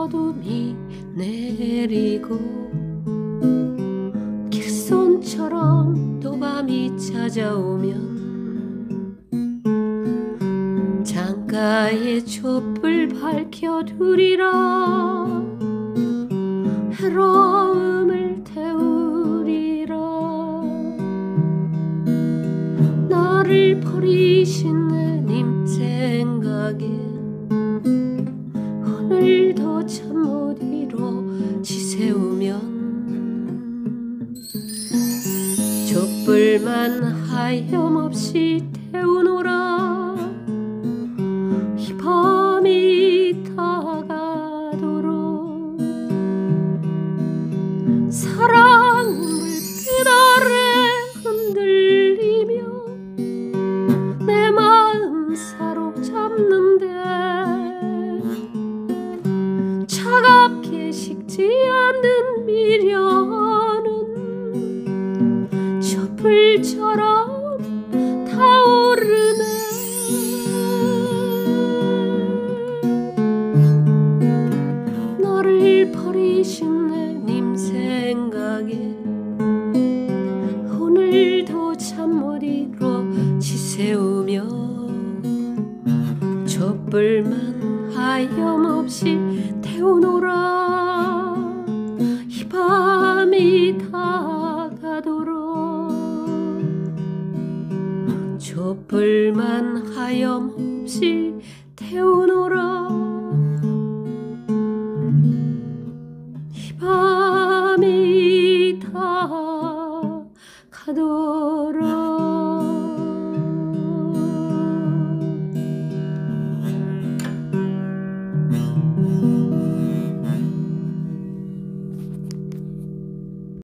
어둠이 내리고 길손처럼 또 밤이 찾아오면 창가에 촛불 밝혀두리라. 외로움을 태우리라. 나를 버리신 내님 생각에 오늘도 잠 못 이뤄 지새우면 촛불만 하염없이 태우노라. 이 밤이 다가도록 사랑 물빛 아래 흔들리며 내 마음 사로잡는데 차갑게 식지 않는 미련은 촛불처럼 타오르네. 너를 버리신 내님 생각에 오늘도 잠 못 이뤄 지새우며 촛불만 하염없이 태우노라. 이 밤이 다가도록 촛불만 하염없이 태우노라. 이 밤이 다가도록